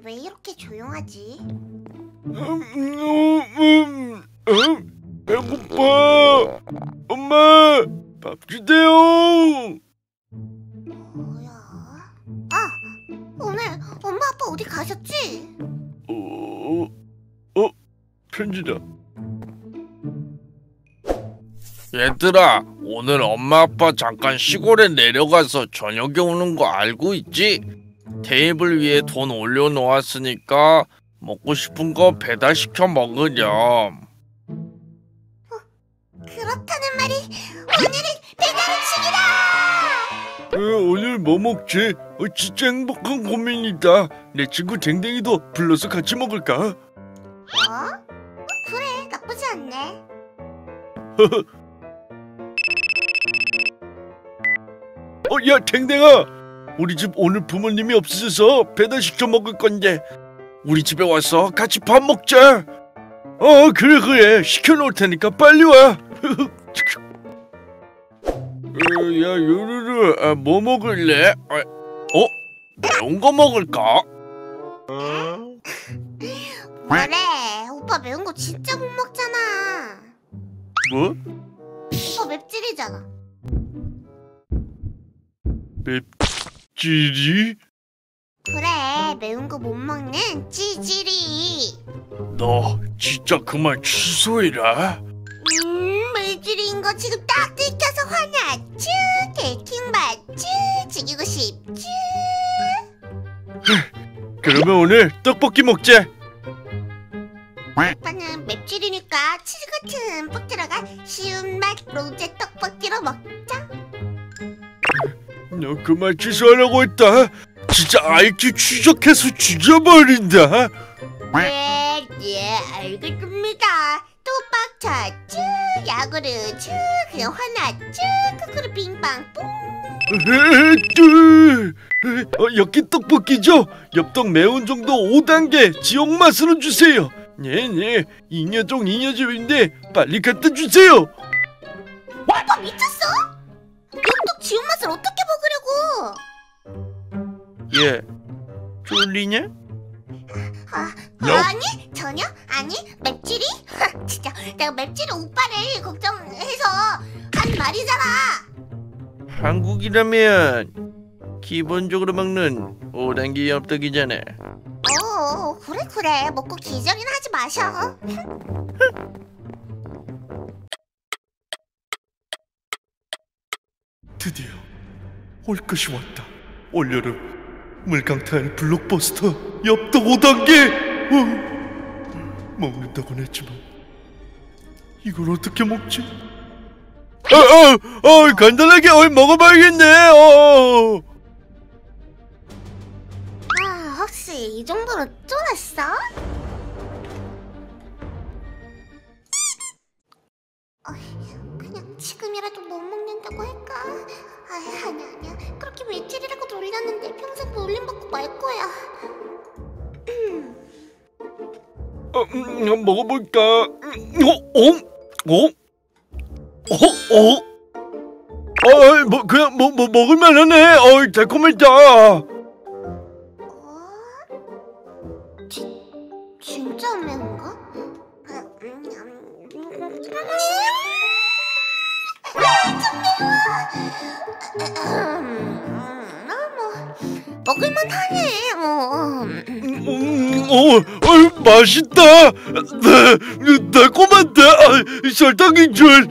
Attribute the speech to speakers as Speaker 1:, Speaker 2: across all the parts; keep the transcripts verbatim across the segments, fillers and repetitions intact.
Speaker 1: 왜 이렇게 조용하지?
Speaker 2: 음, 음, 음, 음, 배고파. 엄마, 밥 주세요.
Speaker 1: 뭐야? 아, 오늘 엄마 아빠 어디 가셨지?
Speaker 2: 어, 어, 편지다. 얘들아, 오늘 엄마 아빠 잠깐 시골에 내려가서 저녁에 오는 거 알고 있지? 테이블 위에 돈 올려놓았으니까 먹고 싶은 거 배달시켜 먹으렴.
Speaker 1: 그렇다는 말이 오늘은 배달 음식이다!
Speaker 2: 에, 오늘 뭐 먹지? 어, 진짜 행복한 고민이다. 내 친구 댕댕이도 불러서 같이 먹을까?
Speaker 1: 어? 그래, 나쁘지 않네.
Speaker 2: 어, 야, 댕댕아! 우리 집 오늘 부모님이 없으셔서 배달시켜 먹을 건데 우리 집에 와서 같이 밥 먹자. 어, 그래 그래. 시켜놓을 테니까 빨리 와. 어, 야, 요루루, 아, 뭐 먹을래? 아, 어? 매운 거 먹을까?
Speaker 1: 뭐래, 오빠 매운 거 진짜 못 먹잖아.
Speaker 2: 뭐?
Speaker 1: 오빠 맵찔이잖아.
Speaker 2: 맵찔이?
Speaker 1: 그래, 매운 거 못 먹는 찌질이.
Speaker 2: 너 진짜 그만 취소해라.
Speaker 1: 음, 맵찔이인 거 지금 딱 들켜서 화났쥬. 데킹 맞쥬. 죽이고 싶쥬.
Speaker 2: 그러면 오늘 떡볶이 먹자.
Speaker 1: 오빠는 맵찔이니까 치즈 같은 듬뿍 들어간 쉬운 맛 로제 떡볶이로 먹자.
Speaker 2: 너 그만 취소하라고 했다. 진짜 아이큐 추적해서 죽여버린다.
Speaker 1: 네, 네, 알겠습니다. 또 빡쳤쥬. 야구르쥬. 그냥 화났쥬. 크크루 빙빵 뿡.
Speaker 2: 어, 엽기 떡볶이죠? 엽떡 매운 정도 오 단계 지역 맛으로 주세요. 네네, 잉여종 잉여집인데 빨리 갖다 주세요.
Speaker 1: 오빠 미쳤어? 엽떡 지운 맛을 어떻게 먹으려고?
Speaker 2: 얘 쫄리냐?
Speaker 1: 아,
Speaker 2: No.
Speaker 1: 아니 전혀 아니 맵찔이? 진짜 내가 맵찔이 오빠를 걱정해서 한 말이잖아.
Speaker 2: 한국이라면 기본적으로 먹는 오 단계 엽떡이잖아.
Speaker 1: 어 그래 그래 먹고 기절이나 하지 마셔.
Speaker 2: 드디어 올 것이 왔다. 올여름 물강타일 블록버스터 엽떡 오 단계. 어, 먹는다고는 했지만 이걸 어떻게 먹지? 어, 어, 어, 간단하게 어, 먹어봐야겠네. 어.
Speaker 1: 아 혹시 이 정도로 쫄았어? 어, 그냥 지금이라도 못 먹는다고 할까? 아, 아니야 아니야 그렇게 맵찔이라고 놀렸는데 평생 놀림받고 말 거야.
Speaker 2: 어, 음, 한번 먹어볼까? 음, 어, 어, 어, 어, 어, 어, 뭐 그냥 뭐, 뭐 먹을만하네. 어, 달콤했다.
Speaker 1: 어? 지, 진짜 매운가? 아, 음, 음, 음, 음. 좀 매워. 음, 아, 뭐 먹을만하네. 뭐.
Speaker 2: 음, 어, 어, 맛있다. 네, 달콤한데 아, 설탕인 줄.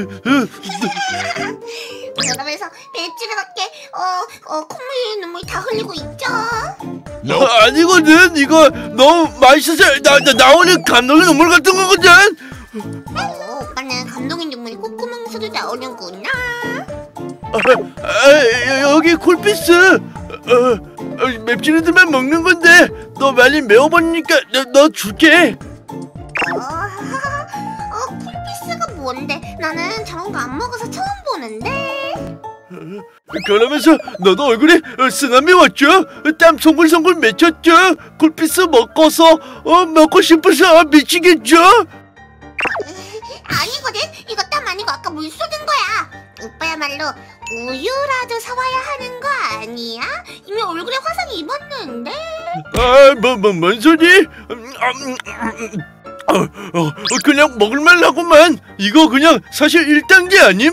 Speaker 1: 그러면서 맵찔이답게 어, 어 콧물 눈물 다 흘리고 있죠.
Speaker 2: 어, 아니거든. 이거 너무 맛있어서 나, 나, 나 오늘 감동의 눈물 같은 거거든.
Speaker 1: 어, 오빠는 감동의 눈물이 콧구멍에서도 나오는구나.
Speaker 2: 아, 아, 여기 쿨피스. 어, 어, 맵찔이들만 먹는 건데 너 많이 매워버리니까 너, 너 줄게.
Speaker 1: 어, 어, 쿨피스가 뭔데? 나는 저런 거 안 먹어서 처음 보는데.
Speaker 2: 그러면서 너도 얼굴에 쓰나미 왔죠? 땀 송글송글 맺혔죠? 쿨피스 먹고서 어, 먹고 싶어서 미치겠죠?
Speaker 1: 아니거든. 이거 땀 아니고 아까 물 쏟은 거야. 오빠야말로 우유라도 사와야 하는 거 아니야? 이미 얼굴에 화상 입었는데.
Speaker 2: 아, 뭐, 뭐, 뭔 소리? 음, 음, 음, 어, 어, 그냥 먹을만하구만. 이거 그냥 사실 일 단계 아님?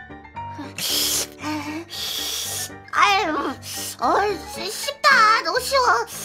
Speaker 1: 아유, 어, 쉽다. 너무 쉬워.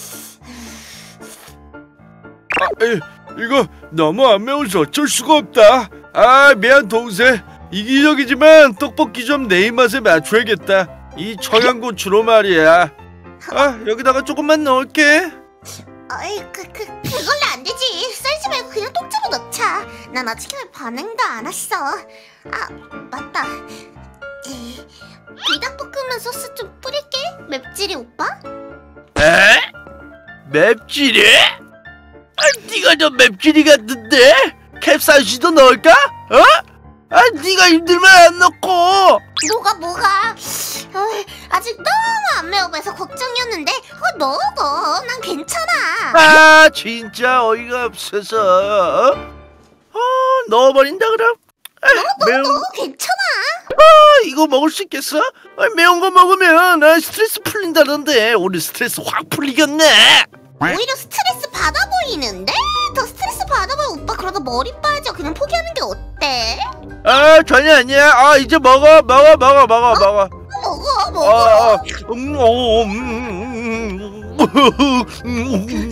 Speaker 2: 아, 에, 이거 너무 안 매워서 어쩔 수가 없다. 아, 미안 동생. 이기적이지만 떡볶이 좀 내 입맛에 맞춰야겠다. 이 청양고추로 말이야. 아, 여기다가 조금만 넣을게.
Speaker 1: 어이, 그, 그, 그걸로 안 되지. 썰지 말고 그냥 통째로 넣자. 난 아직 반응도 안 왔어. 아, 맞다. 에이, 불닭볶음면 소스 좀 뿌릴게. 맵찔이 오빠?
Speaker 2: 에? 맵찔이? 아, 네가 좀 맵찔이 같은데? 캡사이신도 넣을까? 어? 아, 네가 힘들면 안 넣고.
Speaker 1: 뭐가 뭐가? 어이, 아직 너무 안 매워 보여서 걱정이었는데 어, 넣어 넣어. 난 괜찮아.
Speaker 2: 아, 진짜 어이가 없어서. 어, 넣어버린다 그럼. 아, 매운
Speaker 1: 넣어 괜찮아.
Speaker 2: 아, 이거 먹을 수 있겠어? 아, 매운 거 먹으면 아, 스트레스 풀린다던데. 오늘 스트레스 확 풀리겠네.
Speaker 1: 오히려 스트레스 받아 보이는데? 더 스트레스 받아 보여. 오빠 그러다 머리 빠져. 그냥 포기하는 게 어때?
Speaker 2: 아, 전혀 아니야. 아, 이제 먹어 먹어 먹어 먹어
Speaker 1: 어?
Speaker 2: 먹어.
Speaker 1: 먹어 먹어.
Speaker 2: 어, 어, 음, 어, 음, 음, 음.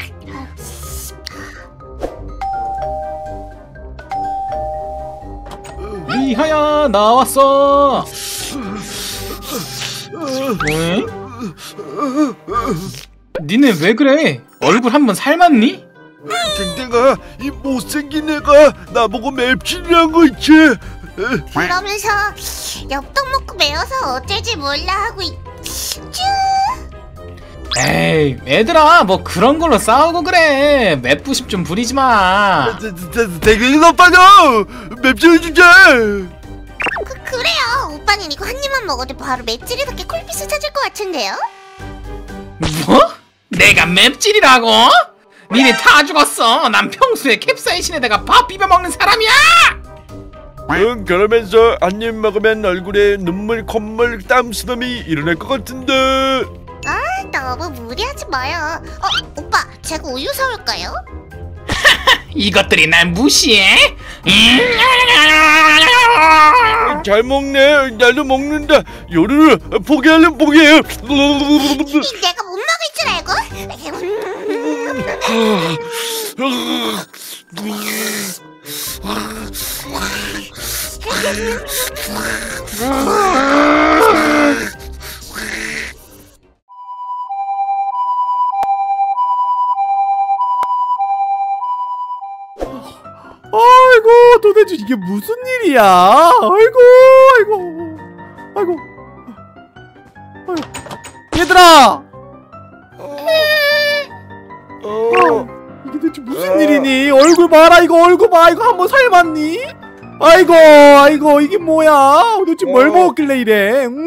Speaker 3: 리하야 나왔어. 왜? 니네 왜 그래? 얼굴 한번 삶았니?
Speaker 2: 댕댕아, 이 못생긴 애가 나보고 맵찔이란 거 있지?
Speaker 1: 그러면서 엽떡 먹고 매워서 어쩔지 몰라 하고 있... 쭈.
Speaker 3: 에이 얘들아 뭐 그런 걸로 싸우고 그래. 맵부심 좀 부리지 마.
Speaker 2: 댕댕이 오빠가 맵찔 주자.
Speaker 1: 그, 그래요. 오빠는 이거 한 입만 먹어도 바로 맵찔이답게 콜피스 찾을 것 같은데요?
Speaker 3: 뭐? 내가 맵찔이라고? 니네 다 죽었어. 난 평소에 캡사이신에다가 밥 비벼 먹는 사람이야.
Speaker 2: 응, 그러면서 한 입 먹으면 얼굴에 눈물, 콧물, 땀수염이 일어날 것 같은데.
Speaker 1: 아, 너무 무리하지 마요. 어, 오빠, 제가 우유 사올까요?
Speaker 3: 이것들이 날 무시해?
Speaker 2: 잘 먹네. 나도 먹는다. 요리를 포기하려면 포기해요.
Speaker 1: 이 내가 못 먹을 줄 알고?
Speaker 4: 아이고 도대체 이게 무슨 일이야? 아이고 아이고 아이고 아이고 얘들아
Speaker 2: 어,
Speaker 4: 이게 대체 무슨 일이니? 얼굴 봐라 이거 얼굴 봐 이거 한번 삶았니? 아이고 아이고 이게 뭐야? 도대체 뭘
Speaker 2: 어.
Speaker 4: 먹었길래 이래? 응?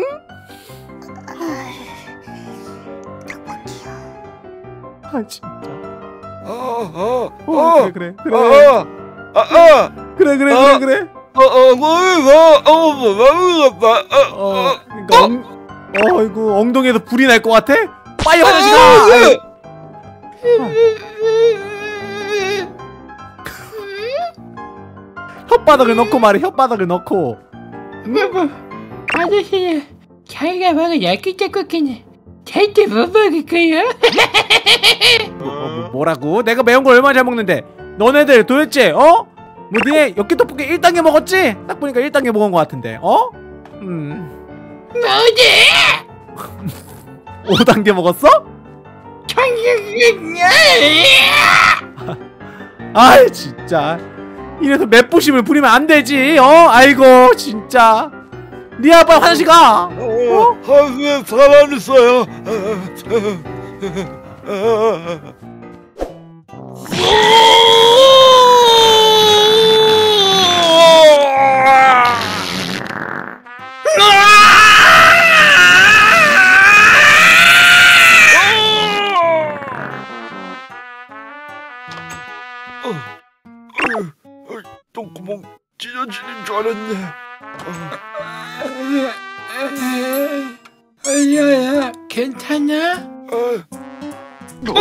Speaker 4: 아 진짜
Speaker 2: 어, 어,
Speaker 4: 어,
Speaker 2: 어,
Speaker 4: 그래 그래 그래
Speaker 2: 어, 어, 어,
Speaker 4: 그래 그래
Speaker 2: 어.
Speaker 4: 그래 그래
Speaker 2: 어, 어, 뭐, 이거, 어, 뭐, 뭐, 뭐, 어,
Speaker 4: 어
Speaker 2: 어,
Speaker 4: 그러니까 엉, 어 이거 엉덩이에서 불이 날 것 같아? 빨리
Speaker 2: 어,
Speaker 4: 화장실 가! 아유. 혓바닥을 넣고 말해 혓바닥을 넣고
Speaker 5: 뭐, 아저씨, 자기가 먹은 얇게 짝꿍이네. 절대 못 먹을 거야.
Speaker 4: 뭐, 뭐, 뭐라고? 내가 매운 걸 얼마나 잘 먹는데 너네들 도대체 어? 뭐 니네 엽기 떡볶이 일 단계 먹었지? 딱 보니까 일 단계 먹은 것 같은데 어? 음
Speaker 5: 뭐지?
Speaker 4: 오 단계 먹었어?
Speaker 5: 청경이야.
Speaker 4: 아이 진짜 이래서 맵부심을 부리면 안 되지 어? 아이고 진짜 니 아빠 화장실 가!
Speaker 2: 어, 한숨에 사람 있어요. 똥구멍 찢어지는 줄 알았네.
Speaker 5: 얼려야 괜찮아?
Speaker 2: 어? 어?